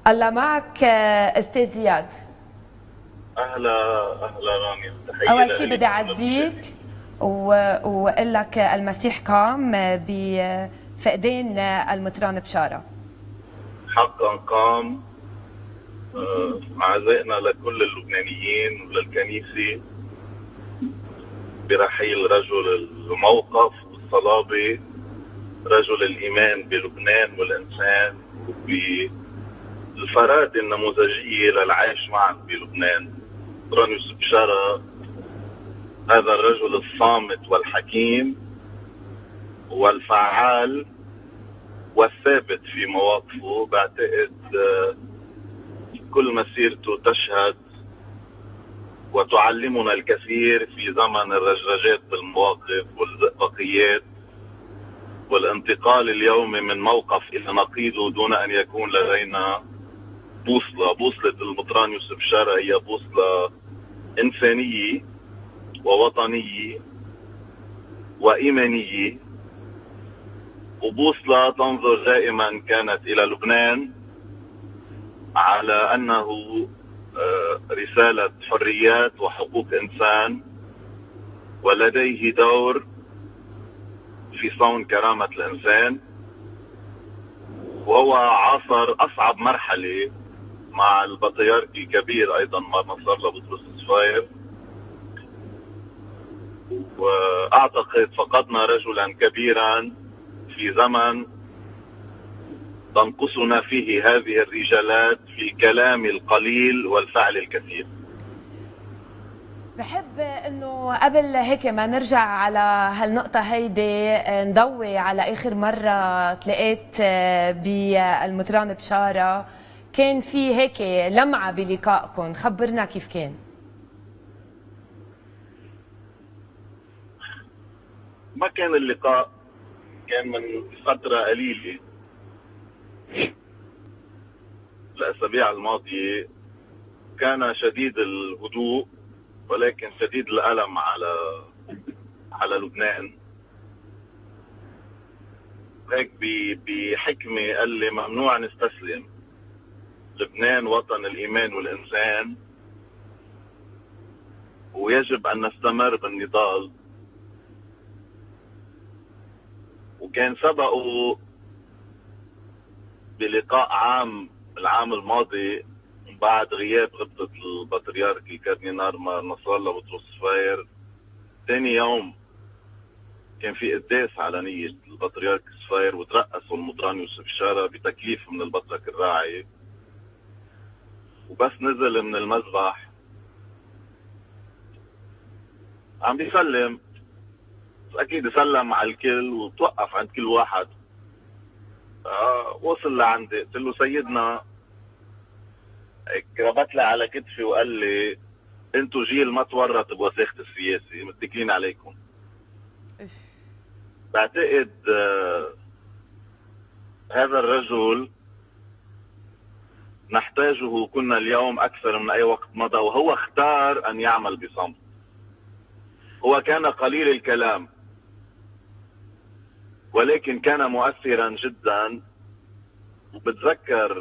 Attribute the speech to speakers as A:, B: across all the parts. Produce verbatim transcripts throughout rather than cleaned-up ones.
A: الله معك استاذ زياد.
B: اهلا اهلا رامي، تحيه
A: اول شيء
B: لك
A: بدي اعزيك واقول لك المسيح قام بفقدان المطران بشاره.
B: حقا قام. آه، عزائنا لكل اللبنانيين وللكنيسه برحيل رجل الموقف والصلابه، رجل الايمان بلبنان والانسان وبالفرادة النموذجيه للعيش معا بلبنان. مطران يوسف بشاره هذا الرجل الصامت والحكيم والفعال والثابت في مواقفه. بعتقد كل مسيرته تشهد وتعلمنا الكثير في زمن الرجرجات بالمواقف والزئبقيات والانتقال اليومي من موقف إلى نقيضه دون أن يكون لدينا بوصلة. بوصلة المطران يوسف بشاره هي بوصلة إنسانية ووطنية وإيمانية، وبوصلة تنظر دائما كانت إلى لبنان على أنه رسالة حريات وحقوق إنسان، ولديه دور في صون كرامة الإنسان. وهو عاصر أصعب مرحلة مع البطريرك الكبير أيضا مرنا صار لبطرس الصفاير، وأعتقد فقدنا رجلا كبيرا في زمن تنقصنا فيه هذه الرجالات في الكلام القليل والفعل الكثير.
A: بحب انه قبل هيك ما نرجع على هالنقطة هيدي نضوي على اخر مرة تلاقيت بالمطران بشاره، كان في هيك لمعة بلقائكم، خبرنا كيف كان.
B: ما كان اللقاء، كان من فترة قليلة الأسابيع الماضية. كان شديد الهدوء ولكن شديد الألم على على لبنان. هيك بحكمة قال لي ممنوع نستسلم، لبنان وطن الإيمان والإنسان ويجب أن نستمر بالنضال. وكان سبقوا بلقاء عام العام الماضي بعد غياب غبطة البطريرك الكاردينال نصر الله بطرس الصفاير. ثاني يوم كان في قداس على نية البطريرك الصفاير، وترأسوا المطران يوسف بشاره بتكليف من البطرك الراعي. وبس نزل من المذبح عم بيسلم، اكيد سلم على الكل وتوقف عند كل واحد. آه وصل لعندي قلت له سيدنا، ربط لي على كتفي وقال لي انتوا جيل ما تورط بوساخة السياسة، متكلين عليكم. بعتقد آه هذا الرجل نحتاجه كنا اليوم اكثر من اي وقت مضى، وهو اختار ان يعمل بصمت. هو كان قليل الكلام ولكن كان مؤثرا جدا. وبتذكر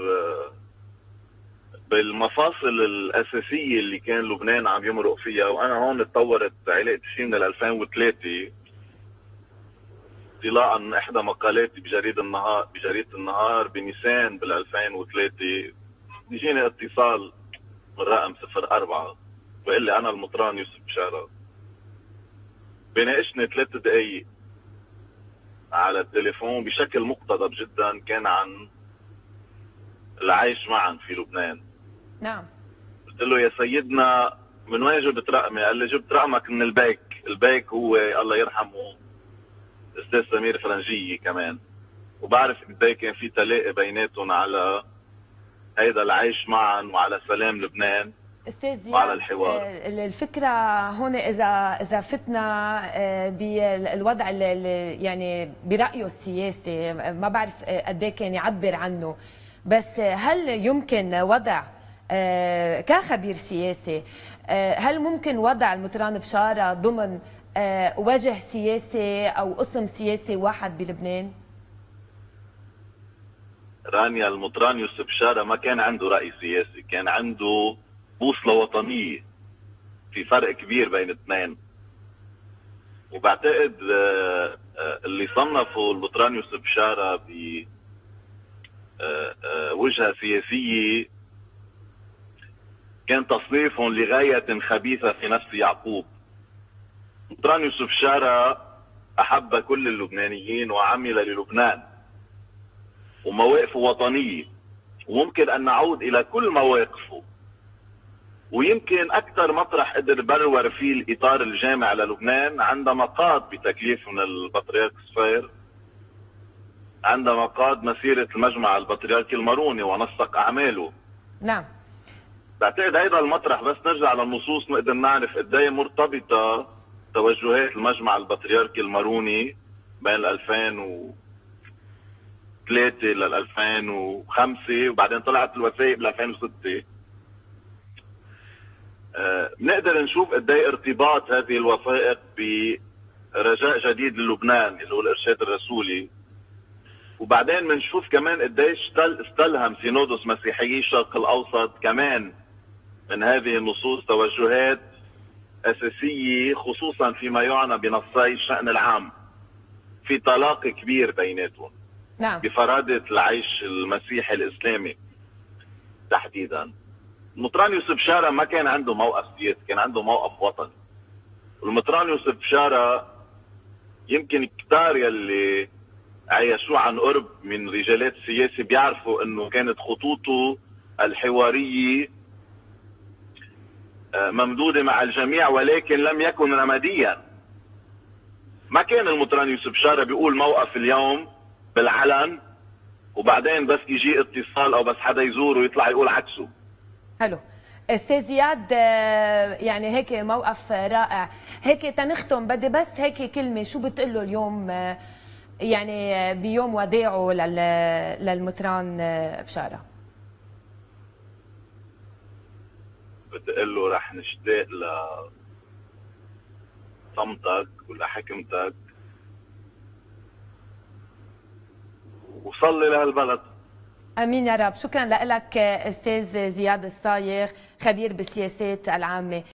B: بالمفاصل الأساسية اللي كان لبنان عم يمرق فيها، وأنا هون اتطورت علاقتي فيه من ألفين وثلاثة انطلاقا من إحدى مقالاتي بجريدة النهار بجريدة النهار بنيسان بال ألفين وثلاثة. بيجيني اتصال من رقم صفر أربعة بقول لي أنا المطران يوسف بشاره. بيناقشني ثلاث دقايق على التليفون بشكل مقتضب جدا، كان عن العيش معا في لبنان.
A: نعم.
B: قلت له يا سيدنا من وين جبت رقمي؟ قال لي جبت رقمك من البيك. البيك هو الله يرحمه استاذ سمير فرنجية كمان، وبعرف قد ايه كان في تلاقي بيناتهم على هيدا العيش معا وعلى سلام لبنان
A: استاذ زياد.
B: وعلى الحوار.
A: الفكره هون اذا اذا فتنا بالوضع اللي يعني برايه السياسي، ما بعرف قد ايه كان يعبر عنه، بس هل يمكن وضع كخبير سياسي، هل ممكن وضع المطران بشاره ضمن وجه سياسي او قسم سياسي واحد بلبنان؟
B: رانيا المطران يوسف بشارة ما كان عنده رأي سياسي، كان عنده بوصلة وطنية. في فرق كبير بين الاثنين. وبعتقد اللي صنفوا المطران يوسف بشارة بوجهة سياسية كان تصنيفهم لغاية خبيثة في نفس يعقوب. المطران يوسف بشارة أحب كل اللبنانيين وعمل للبنان، ومواقفه وطنية، وممكن أن نعود إلى كل مواقفه. ويمكن أكثر مطرح قدر برور فيه الإطار الجامع للبنان عندما قاد بتكليف من البطريرك صفير، عندما قاد مسيرة المجمع البطريركي الماروني ونسق أعماله.
A: نعم.
B: بعتقد هيدا المطرح بس نرجع للنصوص نقدر نعرف قد ايه مرتبطة توجهات المجمع البطريركي الماروني بين ألفين وثلاثة لل ألفين وخمسة، وبعدين طلعت الوثائق بال ألفين وستة. بنقدر نشوف قد ايه ارتباط هذه الوثائق برجاء جديد للبنان اللي هو الارشاد الرسولي. وبعدين بنشوف كمان قد ايه استلهم سينودوس مسيحيي الشرق الاوسط كمان من هذه النصوص توجهات اساسيه، خصوصا فيما يعنى بنصي الشأن العام. في تلاقي كبير بيناتهم.
A: نعم.
B: بفرادة العيش المسيحي الاسلامي تحديدا. المطران يوسف بشارة ما كان عنده موقف سياسي، كان عنده موقف وطني. والمطران يوسف بشارة يمكن كتار يلي عايشوا عن قرب من رجالات السياسة بيعرفوا انه كانت خطوطه الحوارية ممدودة مع الجميع، ولكن لم يكن رماديا. ما كان المطران يوسف بشارة بيقول موقف اليوم بالعلن وبعدين بس يجي اتصال او بس حدا يزوره يطلع يقول عكسه.
A: حلو. استاذ زياد، يعني هيك موقف رائع. هيك تنختم بدي بس هيك كلمة، شو بتقول له اليوم يعني بيوم وداعه للمطران بشارة؟
B: بتقول له رح نشتاق لصمتك ولحكمتك، وصلي لهالبلد.
A: امين يا رب. شكرا لك استاذ زياد الصايغ، خبير بالسياسات العامه.